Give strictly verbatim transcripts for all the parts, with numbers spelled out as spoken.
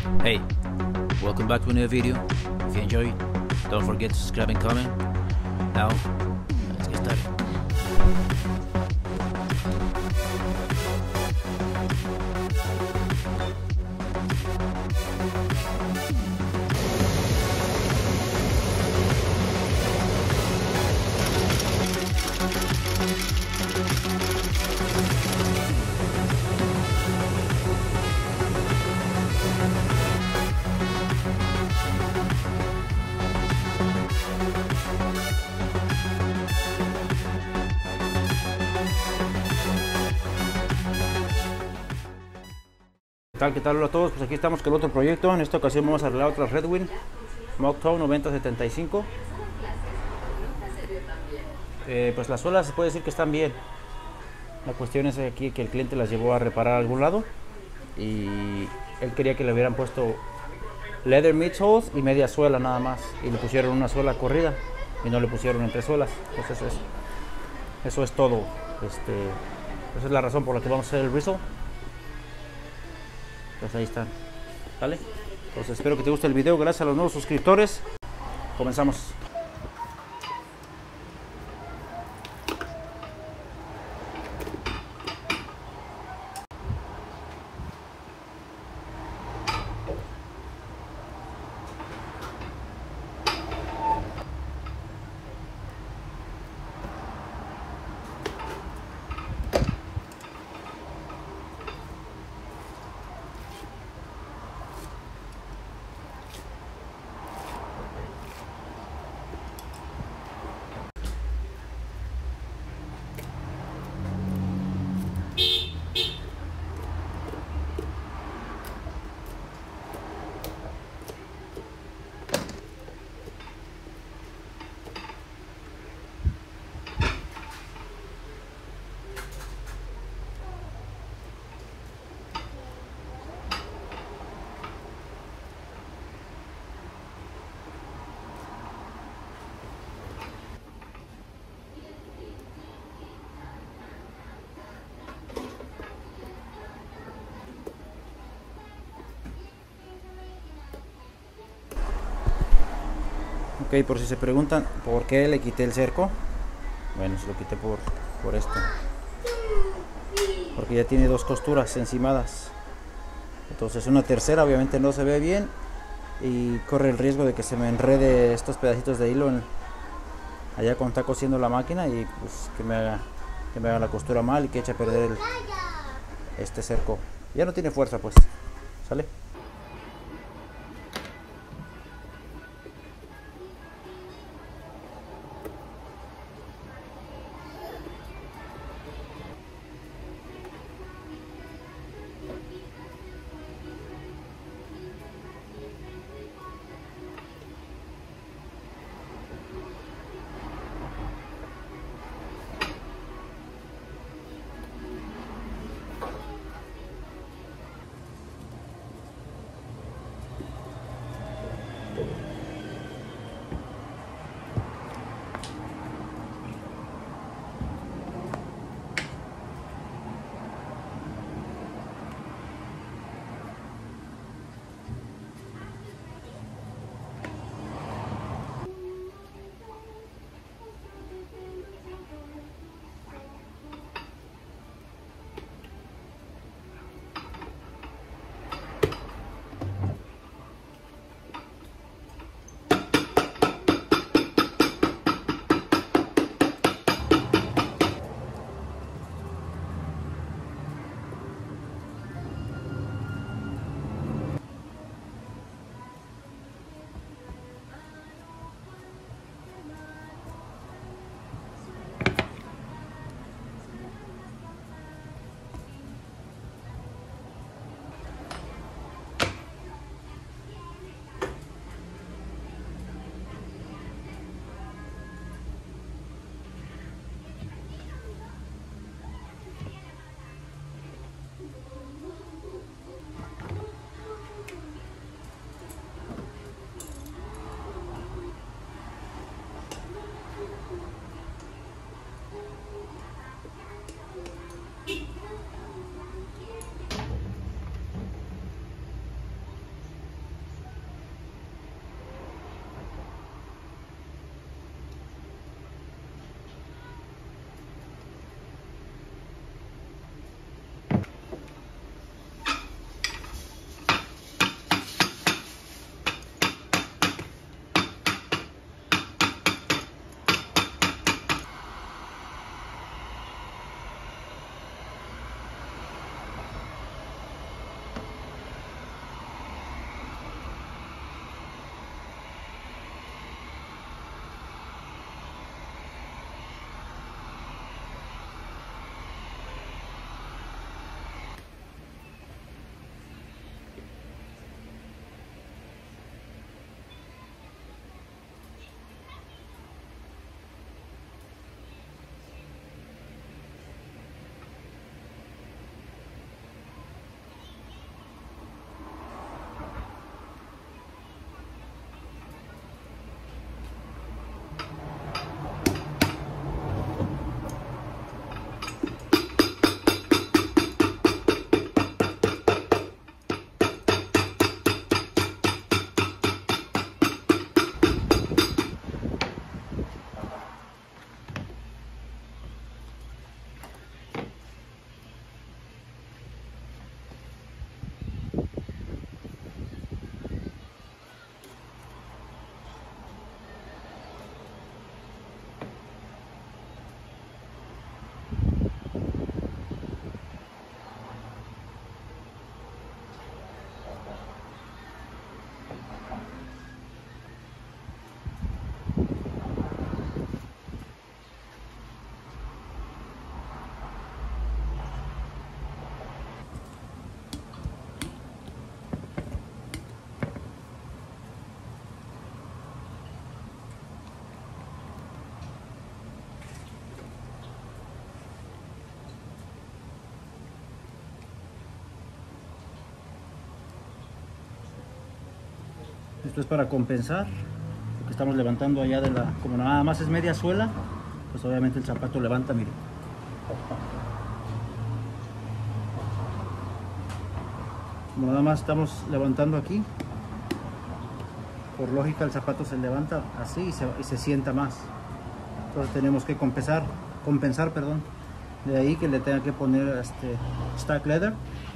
Hey, welcome back to a new video. If you enjoyed, don't forget to subscribe and comment. Now, let's get started. ¿Qué tal? ¿Qué tal? Hola a todos, pues aquí estamos con otro proyecto. En esta ocasión vamos a arreglar otra Redwing Mocktow noventa setenta y cinco. eh, Pues las suelas se puede decir que están bien. La cuestión es aquí que el cliente las llevó a reparar a algún lado y él quería que le hubieran puesto leather midsoles y media suela nada más, y le pusieron una suela corrida y no le pusieron entre suelas. Entonces eso, eso es todo. Este, esa es la razón por la que vamos a hacer el bristle. Pues ahí están, ¿vale? Entonces espero que te guste el video. Gracias a los nuevos suscriptores. Comenzamos. Ok, por si se preguntan por qué le quité el cerco, bueno, se lo quité por, por esto, porque ya tiene dos costuras encimadas. Entonces una tercera obviamente no se ve bien y corre el riesgo de que se me enrede estos pedacitos de hilo en, allá cuando está cosiendo la máquina, y pues que me haga, que me haga la costura mal y que eche a perder el, este cerco. Ya no tiene fuerza, pues, ¿sale? Esto es para compensar, porque estamos levantando allá de la, como nada más es media suela, pues obviamente el zapato levanta, miren. Como nada más estamos levantando aquí, por lógica el zapato se levanta así y se, y se sienta más. Entonces tenemos que compensar, compensar, perdón. De ahí que le tenga que poner este stack leather.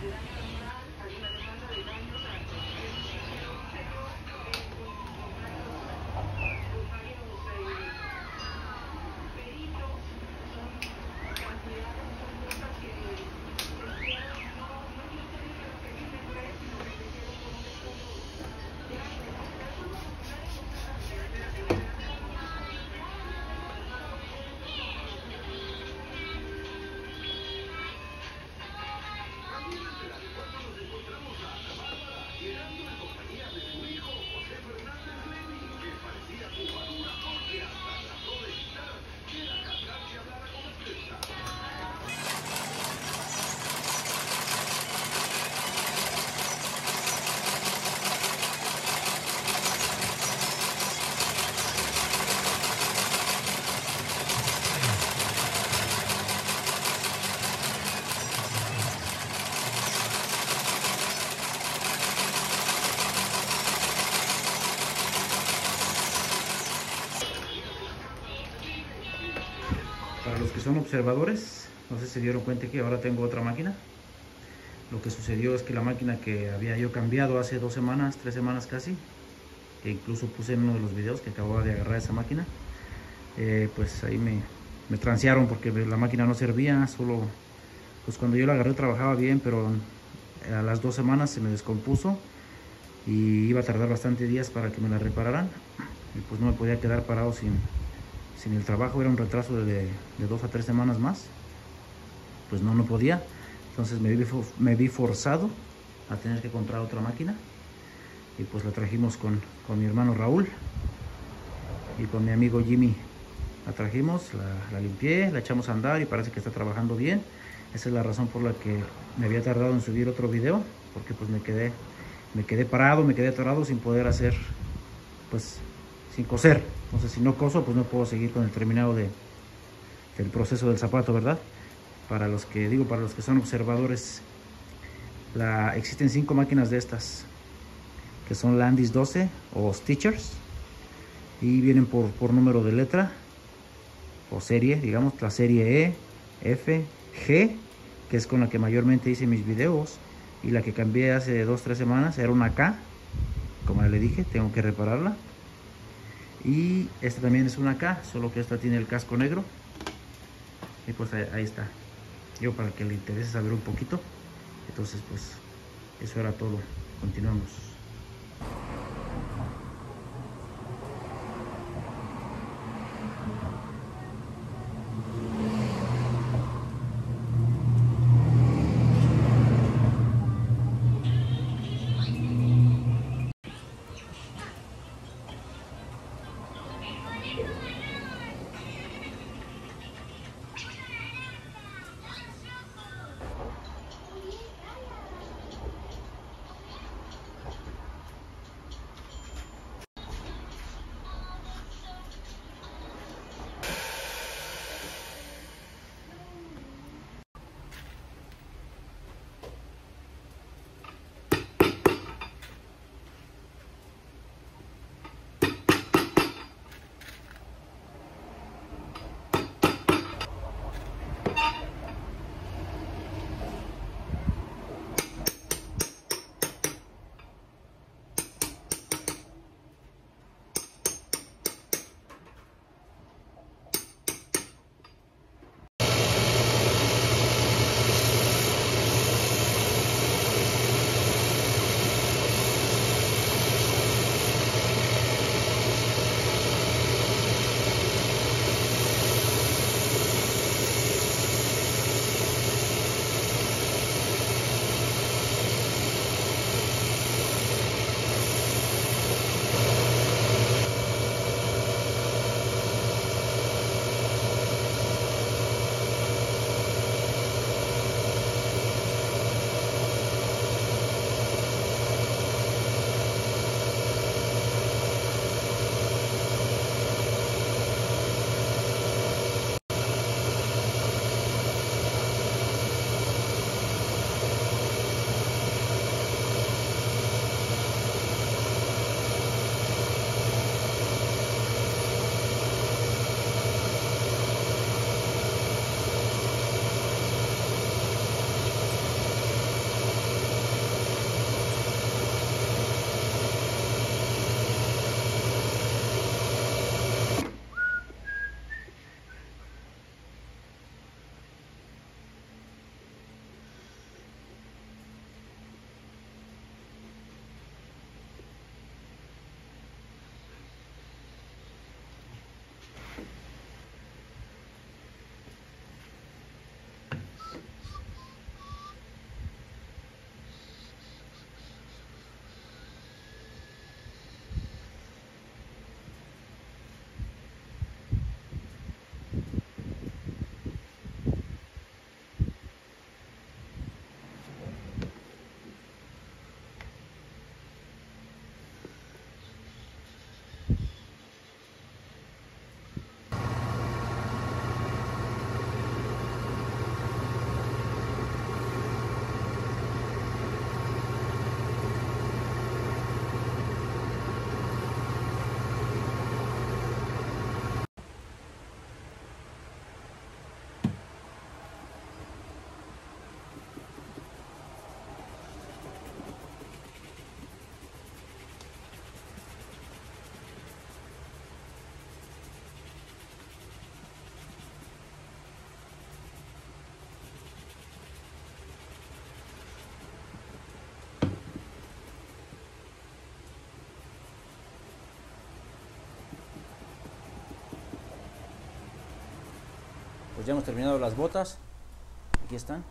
Para los que son observadores, no sé si se dieron cuenta que ahora tengo otra máquina. Lo que sucedió es que la máquina que había yo cambiado hace dos semanas, tres semanas casi, que incluso puse en uno de los videos que acababa de agarrar esa máquina, eh, pues ahí me, me transearon porque la máquina no servía. Solo, pues cuando yo la agarré trabajaba bien, pero a las dos semanas se me descompuso y iba a tardar bastante días para que me la repararan, y pues no me podía quedar parado sin, sin el trabajo. Era un retraso de, de dos a tres semanas más, pues no, no podía. Entonces me vi, me vi forzado a tener que comprar otra máquina, y pues la trajimos con, con mi hermano Raúl y con mi amigo Jimmy. La trajimos, la, la limpié, la echamos a andar y parece que está trabajando bien. Esa es la razón por la que me había tardado en subir otro video, porque pues me quedé, me quedé parado, me quedé atorado sin poder hacer, pues sin coser. Entonces si no coso, pues no puedo seguir con el terminado de, del proceso del zapato, ¿verdad? Para los que digo, para los que son observadores, la, existen cinco máquinas de estas, que son Landis doce o Stitchers, y vienen por, por número de letra o serie, digamos, la serie E, F, G, que es con la que mayormente hice mis videos, y la que cambié hace dos, tres semanas era una K, como le dije, tengo que repararla. Y esta también es una K, solo que esta tiene el casco negro, y pues ahí, ahí está. Yo, para que le interese saber un poquito, entonces pues eso era todo. Continuamos. pues ya hemos terminado las botas. Aquí están.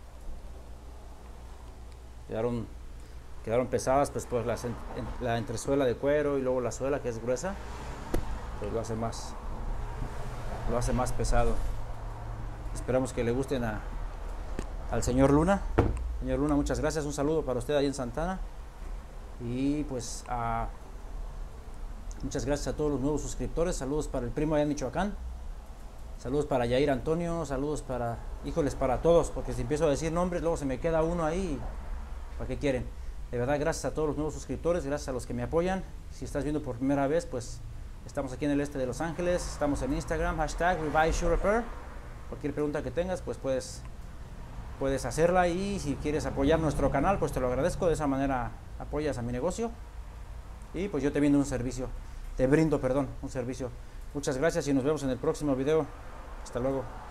Quedaron, quedaron pesadas, pues, pues las, en, la entresuela de cuero y luego la suela que es gruesa, pues lo hace más, lo hace más pesado. Esperamos que le gusten a, al señor Luna. Señor Luna, muchas gracias. Un saludo para usted ahí en Santana. Y pues a, muchas gracias a todos los nuevos suscriptores. Saludos para el primo allá en Michoacán. Saludos para Yair Antonio. Saludos para, híjoles, para todos, porque si empiezo a decir nombres luego se me queda uno ahí. ¿Para qué quieren? De verdad, gracias a todos los nuevos suscriptores, gracias a los que me apoyan. Si estás viendo por primera vez, pues estamos aquí en el este de Los Ángeles, estamos en Instagram, hashtag ReviveSureRepair. Cualquier pregunta que tengas, pues puedes, puedes hacerla, y si quieres apoyar nuestro canal, pues te lo agradezco. De esa manera apoyas a mi negocio y pues yo te brindo un servicio, te brindo, perdón, un servicio. Muchas gracias y nos vemos en el próximo video. Hasta luego.